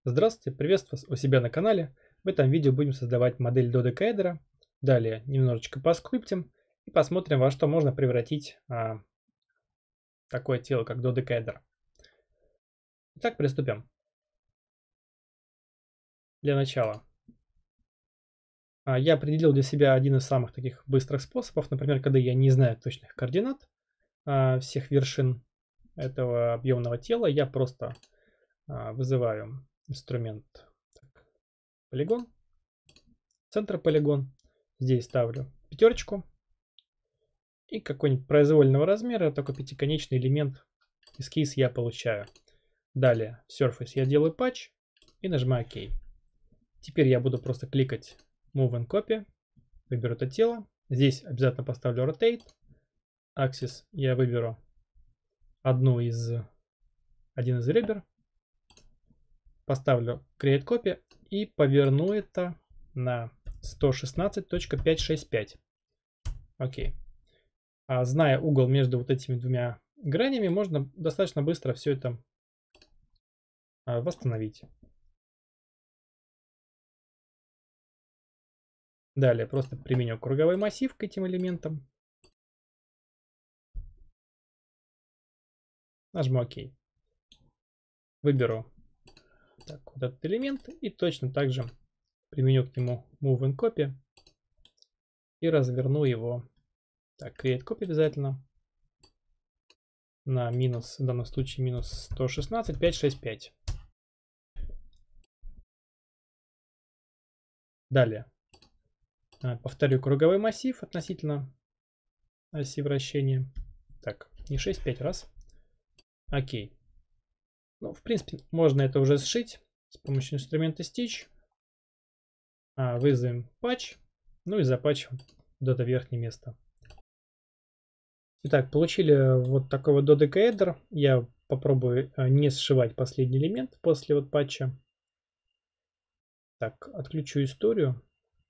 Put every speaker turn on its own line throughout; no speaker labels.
Здравствуйте, приветствую вас у себя на канале. В этом видео будем создавать модель додекаэдра. Далее немножечко поскриптим и посмотрим, во что можно превратить такое тело, как додекаэдр. Итак, приступим. Для начала я определил для себя один из самых таких быстрых способов. Например, когда я не знаю точных координат всех вершин этого объемного тела, я просто вызываю инструмент полигон, центр полигон. Здесь ставлю пятерочку. И какой-нибудь произвольного размера, только пятиконечный элемент эскиз я получаю. Далее в Surface я делаю патч и нажимаю ОК. Теперь я буду просто кликать Move and Copy, выберу это тело. Здесь обязательно поставлю Rotate. Axis я выберу один из ребер. Поставлю Create Copy и поверну это на 116.565. Окей. Зная угол между вот этими двумя гранями, можно достаточно быстро все это восстановить. Далее просто применю круговой массив к этим элементам. Нажму ОК. Выберу вот этот элемент и точно так же применю к нему Move and Copy и разверну его. Так, Create Copy обязательно на минус, в данном случае минус 116.565. Далее повторю круговой массив относительно оси вращения. Так, не 6, 5 раз. Окей. Ну, в принципе, можно это уже сшить с помощью инструмента Stitch. Вызовем патч. Ну и запатчим вот это верхнее место. Итак, получили вот такой вот додекаэдр. Я попробую не сшивать последний элемент после вот патча. Так, отключу историю.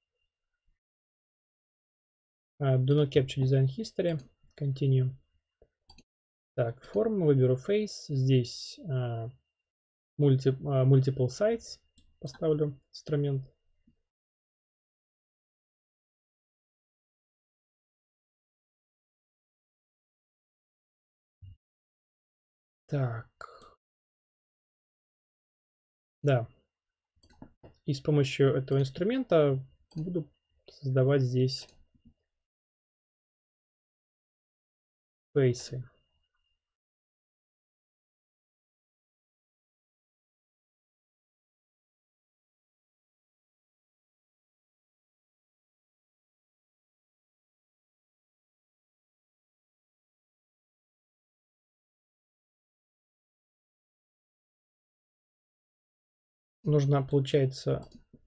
Do not capture design history. Continue. Так, форму выберу face. Здесь multiple sites поставлю инструмент. Так. Да. И с помощью этого инструмента буду создавать здесь фейсы. Нужно, получается,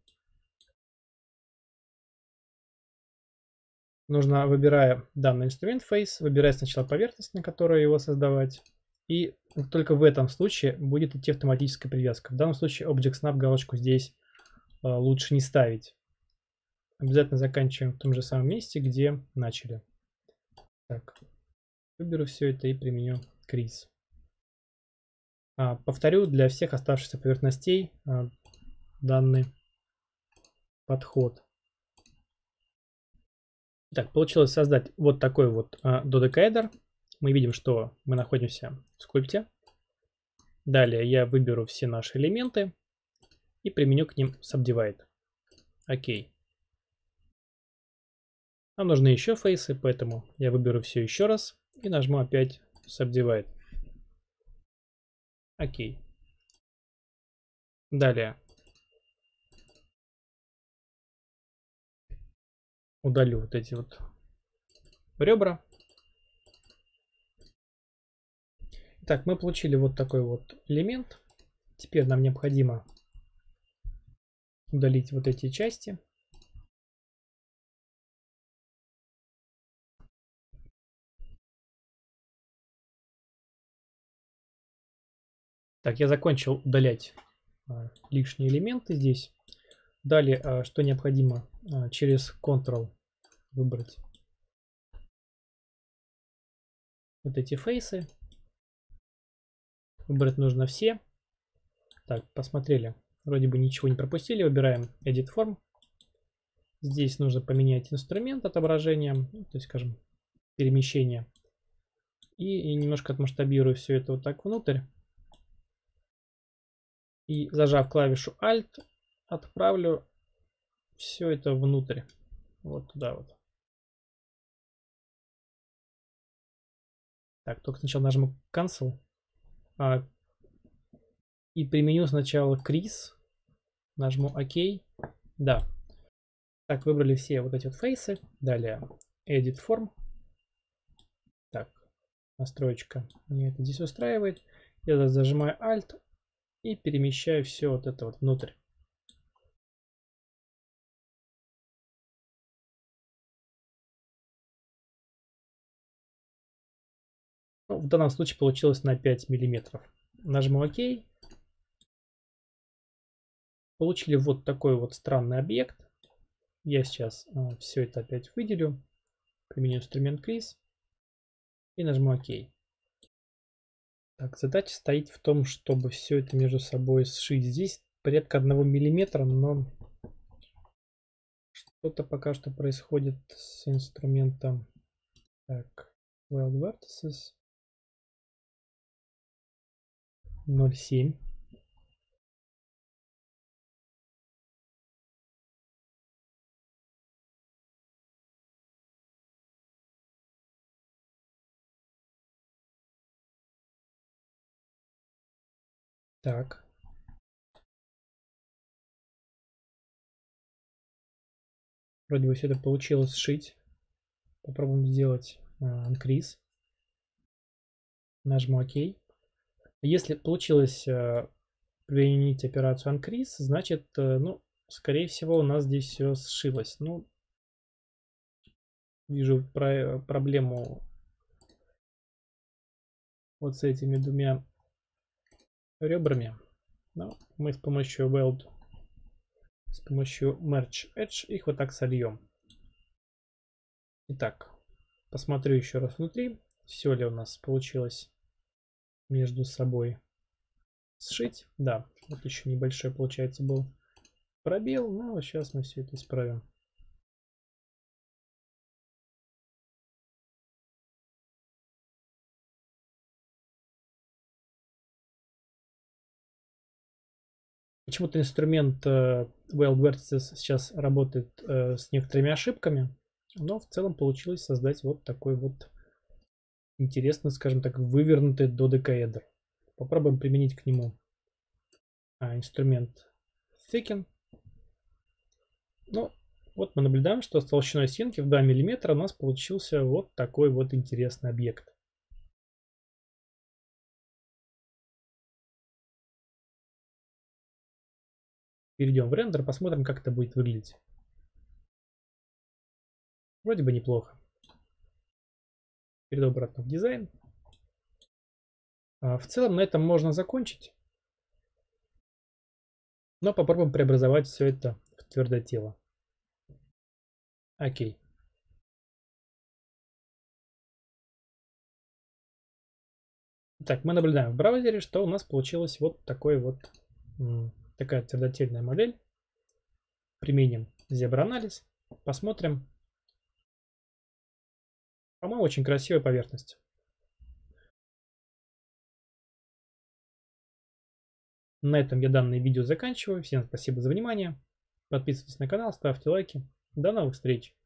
выбирая данный инструмент Face, выбирать сначала поверхность, на которой его создавать. И только в этом случае будет идти автоматическая привязка. В данном случае Object Snap галочку здесь лучше не ставить. Обязательно заканчиваем в том же самом месте, где начали. Так, выберу все это и применю Crease. Повторю для всех оставшихся поверхностей данный подход. Так, получилось создать вот такой вот додекаэдр. Мы видим, что мы находимся в скульпте. Далее я выберу все наши элементы и применю к ним Subdivide. Окей. Нам нужны еще фейсы, поэтому я выберу все еще раз и нажму опять Subdivide. Окей. Далее удалю вот эти вот ребра. Так, мы получили вот такой вот элемент. Теперь нам необходимо удалить вот эти части. Так, я закончил удалять лишние элементы здесь. Далее, что необходимо, через Ctrl выбрать вот эти фейсы. Выбрать нужно все. Так, посмотрели. Вроде бы ничего не пропустили. Выбираем Edit Form. Здесь нужно поменять инструмент отображения, то есть, скажем, перемещения. И немножко отмасштабирую все это вот так внутрь. И зажав клавишу Alt, отправлю все это внутрь. Вот туда вот. Так, только сначала нажму Cancel. И применю сначала Crease. Нажму ОК. Да. Так, выбрали все вот эти вот фейсы. Далее Edit Form. Так, настроечка. Мне это здесь устраивает. Я зажимаю Alt и перемещаю все вот это вот внутрь. Ну, в данном случае получилось на 5 миллиметров. Нажму ОК. Получили вот такой вот странный объект. Я сейчас все это опять выделю. Применю инструмент Crease. И нажму ОК. Так, задача стоит в том, чтобы все это между собой сшить. Здесь порядка 1 миллиметра, но что-то пока что происходит с инструментом. Так, Weld Vertices 0,7. Так. Вроде бы все это получилось сшить. Попробуем сделать Increase. Нажму ОК. Если получилось применить операцию Uncrease, значит, ну, скорее всего, у нас здесь все сшилось. Ну, вижу проблему вот с этими двумя ребрами. Но мы с помощью Weld, с помощью Merge Edge их вот так сольем. Итак, посмотрю еще раз внутри, все ли у нас получилось между собой сшить. Да, вот еще небольшой, получается, был пробел, но сейчас мы все это исправим. Почему-то инструмент Weld Vertices сейчас работает с некоторыми ошибками, но в целом получилось создать вот такой вот интересный, скажем так, вывернутый додекаэдр. Попробуем применить к нему инструмент Thicken. Ну, вот мы наблюдаем, что с толщиной стенки в 2 мм у нас получился вот такой вот интересный объект. Перейдем в рендер, посмотрим, как это будет выглядеть. Вроде бы неплохо. Перейду обратно в дизайн. В целом на этом можно закончить. Но попробуем преобразовать все это в твердое тело. Окей. Так, мы наблюдаем в браузере, что у нас получилась вот такой вот такая твердотельная модель. Применим зебра-анализ. Посмотрим. По-моему, очень красивая поверхность. На этом я данное видео заканчиваю. Всем спасибо за внимание. Подписывайтесь на канал, ставьте лайки. До новых встреч!